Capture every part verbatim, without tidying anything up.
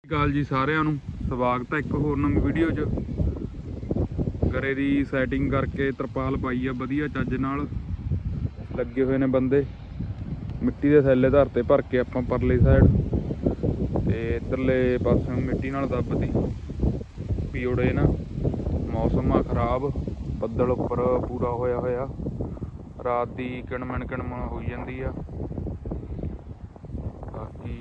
ਗੱਲ जी सारिਆਂ ਨੂੰ ਸਵਾਗਤ है एक होर नवीं वीडियो च। घरे की सैटिंग करके तरपाल पाई है वधिया चज नाल लगे हुए ने बंदे। मिट्टी के थैले धरते भर के आपां परली साइड ते इधरले पासों मिट्टी नाल दबती भी उड़े ना। मौसम आ खराब, बदल उपर पूरा होया होया, रात की किणमण किणमण हो जाती है। बाकी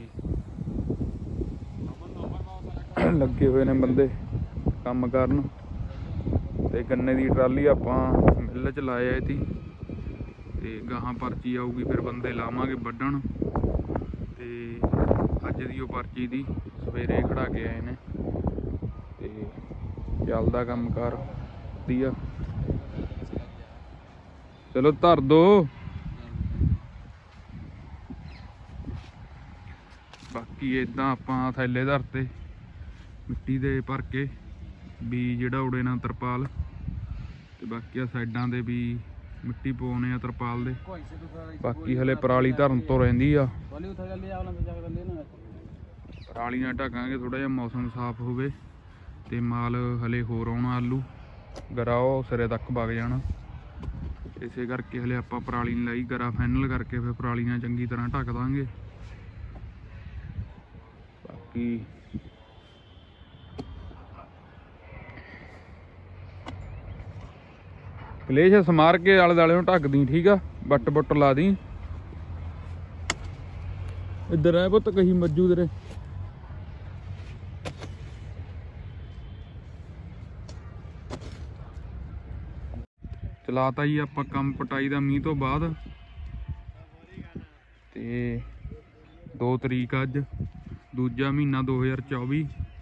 लगे हुए ने बंदे काम करन ते गन्ने की ट्राली आपां मिल च लाया थी ते गाहां पर्ची आऊगी फिर बंदे लावांगे वड्ढण ते अज दी ओह पर्ची दी सवेरे खड़ा के आए ने ते चलदा काम कार वधिया। चलो धर दो। बाकी इदां आपां थैले धरते मिट्टी दे भर के भी जिहड़ा उड़े ना तरपाल ते बाकी साइडां दे भी मिट्टी पाउने आ तरपाल दे। बाकी हले पराली धरन तो रहिंदी आ, पराली नाल ढकांगे थोड़ा जिहा मौसम साफ होवे ते माल हले होर आउणा आलू गरा ओह सिरे तक वग जाना। इसे करके हले आपां पराली नहीं लाई, गरा फाइनल करके फिर पराली नाल चंगी तरह ढक दांगे। बाकी कलेश समार के आले दुआले ढक दी, ठीक आ। बट बुट ला दी। इधर है पुत कहीं मज्जू तेरे चलाता ही आपां कम पटाई दा मींह तो बाद ते दो तरीक अज दूजा महीना दो हज़ार चौबी।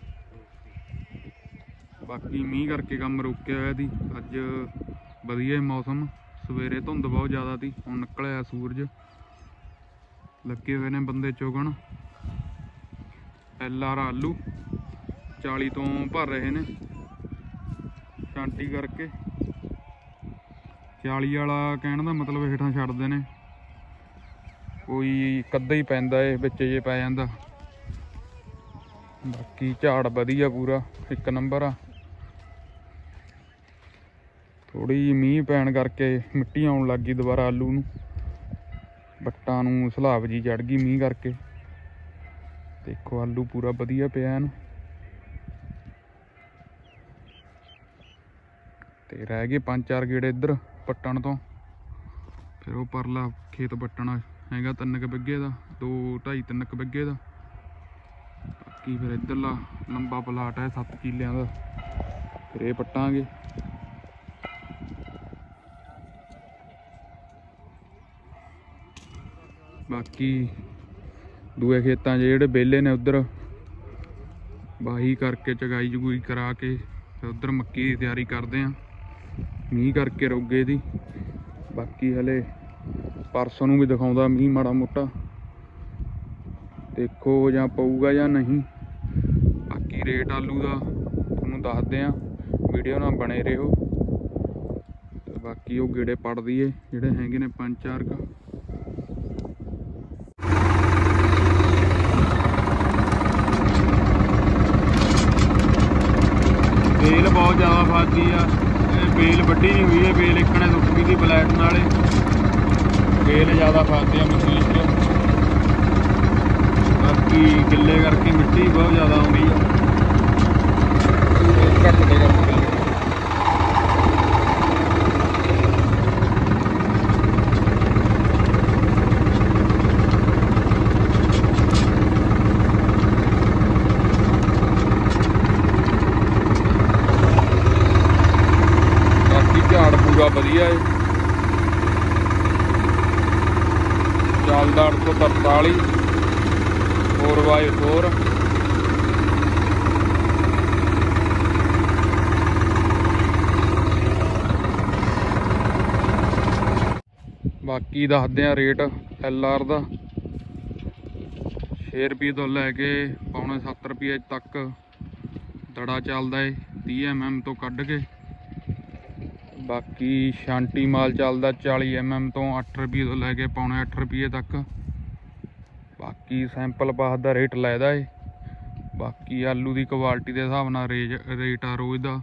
बाकी मींह करके काम रोकया होया दी। अज वधिया मौसम, सवेरे धुंध बहुत ज़्यादा थी, हुण निकलिया सूरज। लगे हुए ने बंदे चुगन। एल आर आलू चाली तो भर रहे ने शांटी करके। चाली वाला कहने का मतलब हेठां छड्डदे ने, कोई कद्दा ही पैंदा है बिच जे पै जांदा। बाकी झाड़ वधिया पूरा एक नंबर आ। थोड़ी जी मींह पैण करके मिट्टी आउण लग गई दोबारा आलू नूं, बट्टां नूं सलाब जी चढ़ गई मींह करके। देखो आलू पूरा वधिया पिया है ना। ते रह गए पंज चार गेड़े इधर पट्टण तो, फिर वो परला खेत पट्टना हैगा तीन क बिघे का, दो ढाई तीन क बिघे का। बाकी फिर इधरला लंबा प्लाट है सत्त किलियां का, फिर ये पट्टांगे। बाकी दूए खेतों जेह्ड़े बेले ने उधर वाही करके चगाई चगुई करा के फिर उधर मक्की की तैयारी करते हैं, मींह करके रोगे दी। बाकी हले परसों नूं भी दिखाउंदा मींह माड़ा मोटा, देखो जां पऊगा जां नहीं। बाकी रेट आलू का तुहानूं दसदे आ, वीडियो नाल बने रहो। ते बाकी वो गेड़े पड़ दईए जिहड़े हैगे ने पंज चार का। बेल बहुत ज़्यादा फसदी आ, बेल वड्डी नहीं हुई है, बेल इकने सुक गई थी ब्लैट नाले। बेल ज़्यादा फसदी आ मशीन च। बाकी गिले करके मिट्टी बहुत ज़्यादा आउंदी आ, घट दे करके। पूरा वधिया है, चलदा अठ सौ तरताली फोर बाई फोर। बाकी दसदे रेट एल आर का छे रुपये तो लैके पौने सत्त रुपये तक दड़ा चलता है, तीह एम एम तो कढ़ के। बाकी शांटी माल चलता चाली एम एम तो अठ रुपये तो लैके पौने अठ रुपये तक। बाकी सैंपल पास का रेट लैदा है बाकी आलू की क्वालिटी के हिसाब नाल रेज रेट आ रोज़ का।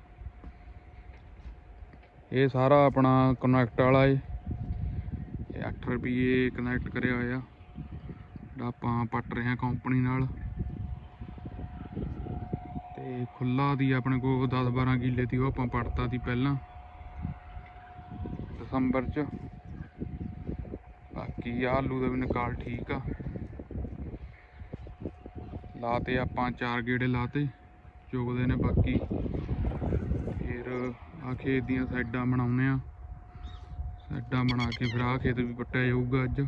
ये सारा अपना कनैक्ट वाला है, अठ रुपये कनैक्ट कराया होया आपां पट रहे हैं कंपनी नाल। ते खुला दी अपने को दस बारह किले थी, वो आपां पटता थी पहला दसंबर च। बाकी आलू का भी निकाल ठीक आ। लाते आपां चार गेड़े लाते चुगदे ने। बाकी फिर आ खेत दियां साइडां बनाउने आ, साइडां बना के फिर आ खेत भी पट्टिया जाऊगा अज।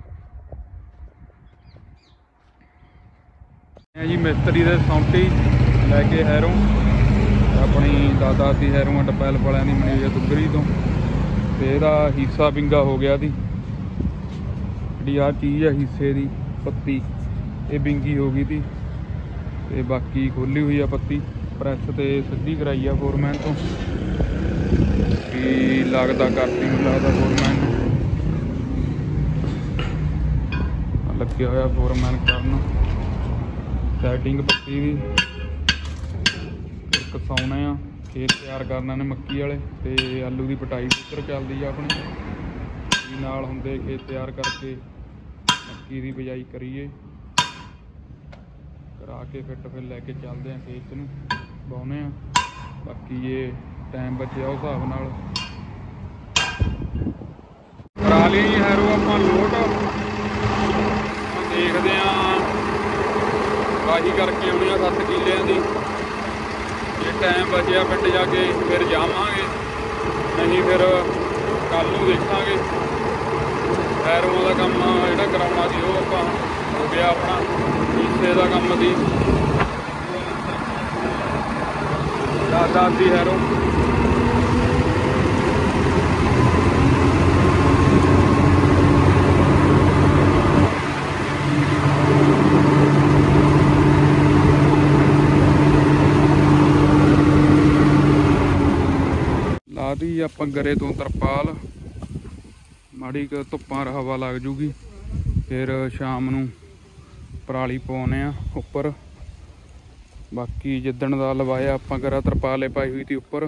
जी मिस्त्री दे सौंटी लैके हैरों अपनी दादा दी हैरों डपैल वालियां दी मनी दुगरी तो ते इहदा हिस्सा विंगा हो गया थी। जी आ चीज़ है हिस्से की पत्ती ये विंगी हो गई थी। ते बाकी खोली हुई है पत्ती प्रैस ते सीधी कराई है फोरमैन तो कि लगता करती नहीं लगता फोरमैन लगे होया फोरमैन करन सैटिंग पत्ती की। कसाउने आ खेत तैयार करना ने मक्की वाले ते आलू की पटाई उधर चलती है अपनी नाल हुंदे खेत तैयार करके मक्की की बिजाई करिए करा के फिट फिर लैके चलते हैं खेत नूं बाउने आ। बाकी ये टाइम बचे उस हिसाब नाल करा ली हैरो आपां लोड। देखते हैं वाही करके आउणी आ सत्त किलियां दी। जे टाइम बचिया पिंड जाके फिर जावांगे, नहीं फिर कल नूं देखांगे। हैरों का काम जिहड़ा कराउणा सी ओह आपां हो गया अपना हिस्से का काम सी दादा दी हैरों। ला दी आपां गरे तो तरपाल, माड़ी क धुप्पां हवा लग जूगी। फिर शाम नूं पराली पाउने आ उपर। बाकी जिद्दण दा लवाया आपां गरा तरपाले पाई हुई थी उपर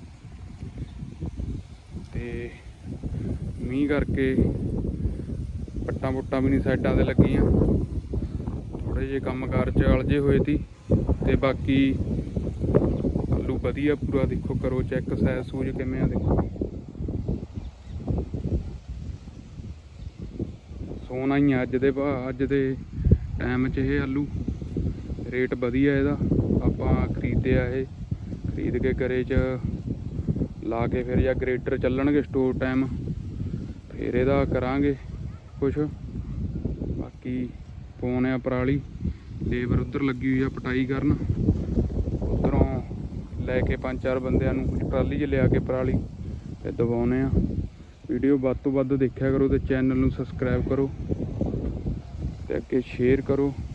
ते मींह करके पट्टां पुट्टां भी नहीं साइडां ते लगियां, थोड़े जे काम कार च अलझे हुए थी। ते बाकी आलू वधिया पूरा देखो करो चैक सैज सूज किवें आ देखो। सोना ही अज दे भा अज दे टाइम च ये आलू रेट वधिया इहदा। आपां खरीदया ये खरीद के घरे च ला के फिर या ग्रेडर चलणगे स्टोर टाइम फिर इहदा करांगे कुछ। बाकी पाउने आ पराली, लेबर उधर लगी हुई है पटाई करन। उधरों लैके पांच चार बंदियां नूं ट्राली च लिया के पराली ते दबाउने आ। वीडियो वध तो वध देखिया करो ते चैनल नूं सबसक्राइब करो ते अगे शेयर करो।